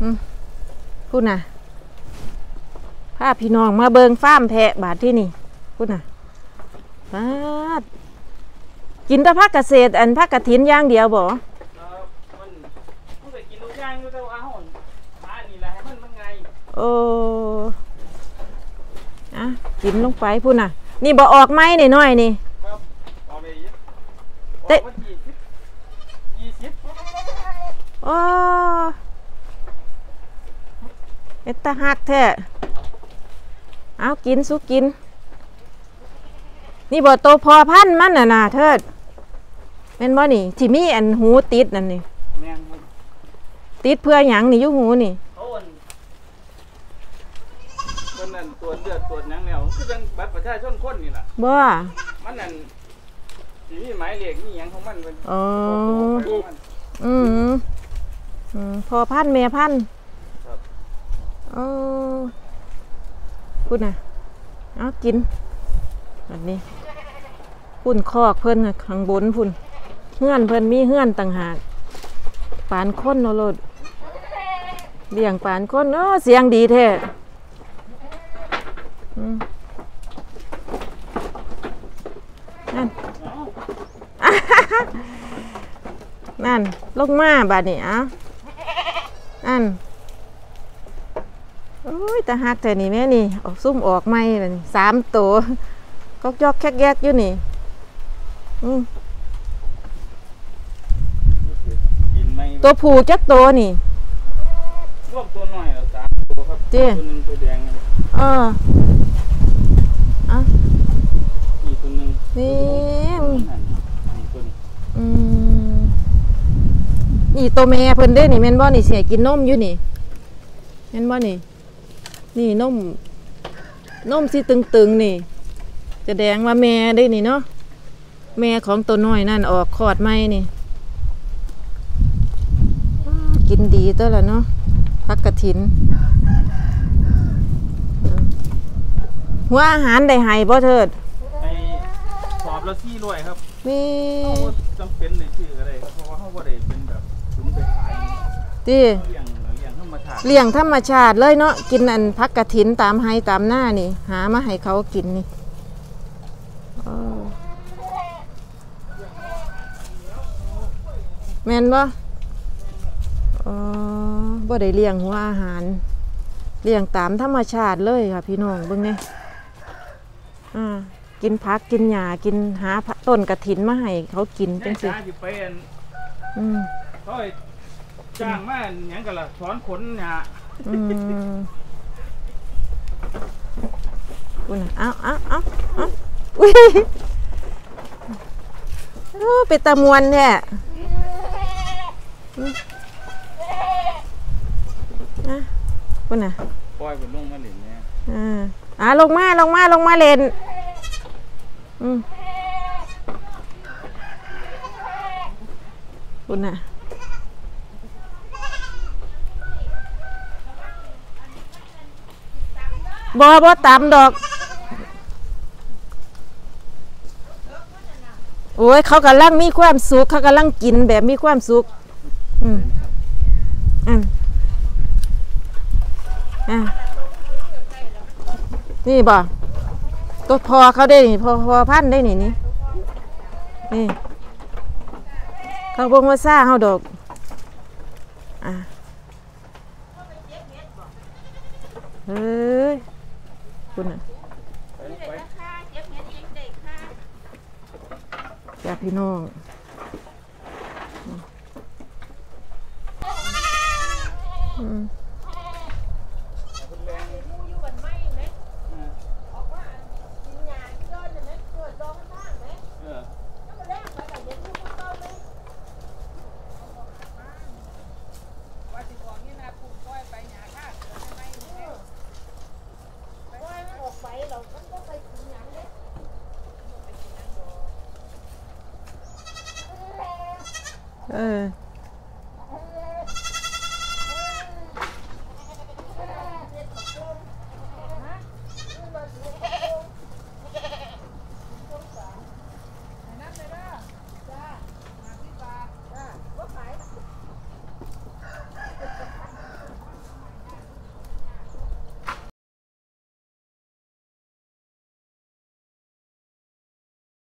พูดน่ะพาพี่น้องมาเบิงฟาร์มแพะบาทที่นี่พูดน่ะบาดกินแต่ผักเกษตรอันผักกระถินอย่างเดียวบ่โอ้อะกินลงไปพูดน่ะนี่บ่ออกไหมนี่น้อยนี่เตะโอ้เอ็ดตาหักแท้เอากินสุกินนี่บ่โตพอพันมันน่ะเทิดเป็นบ่นี่ที่มีอันหูติดนั่นนี่ติดเพื่อหยังนี่อยู่หูนี่มันนั่นตัวเลือดตัวหนังแนวคือจังบัตรประชาชนคนนี่ล่ะบ่มันนั่นสิมีหมายเลขนี่หยังของมันเป็นอ๋อพอพันแม่พันครับพูดน่ะเอากินแบบนี้พุ่นคอกเพิ่นข้างบนพุ่นเฮือนเพิ่นมีเฮือนต่างหากปานคนโนโลดเลี้ยงปานคนเสียงดีแท้นั่น นั่นลงมาบาดนี่นั่นโอ้ยตาหักแต่นี่แม่นี่ออกซุ่มออกไม่เลย3 ตัวก็ยอกแคกแยกอยู่นี่ตัวผูจักตัวนี่รวมตัวหน่อยแล้ว3 ตัวครับตัวนึงตัวแดงนี่ตัวนึงนี่นี่ตัวแม่เพิ่นได้นี่แม่นบ่นี่เสียกินนมอยู่นี่แม่นบ่นี่นี่นมสิตึงๆนี่จะแดงว่าแม่ได้นี่เนาะแม่ของตัวน้อยนั่นออกคลอดใหม่นี่กินดีตัวละเนาะผักกระถินหัวอาหารได้ให้บ่เถิดไอ้สอบละ400ครับมีจำเป็นในชื่ออะไรครับเพราะว่าเขาบ่ได้เป็นแบบถุงไปขายที่เลี้ยงธรรมชาติเลยเนาะกินอันผักกระถินตามไฮตามหน้านี่หามาให้เขากินนี่แม่นบ่บ่ได้เลี้ยงหัวอาหารเลี้ยงตามธรรมชาติเลยค่ะพี่น้องเบิ่งนี่กินผักกินหญ้ากินหาต้นกระถินมาให้เขากินจังสิเขาจ้างมาอย่างกันละสอนขนหญ้าคุณเอาอุ้ยเป็นตะมวนเนี่ยคุณน่ะปล่อยเป็นลงมาเล่นเนี่ยลงมาเล่นคุณน่ะบ่ตามดอกโอ้ยเขากำลังมีความสุขเขากำลังกินแบบมีความสุขนี่บ่ตัวพอเขาได้นี่พอพันได้นี่เขาบ่มาซ่าเขาดอกเฮ้ยคุณน่ะญาติพี่น้อง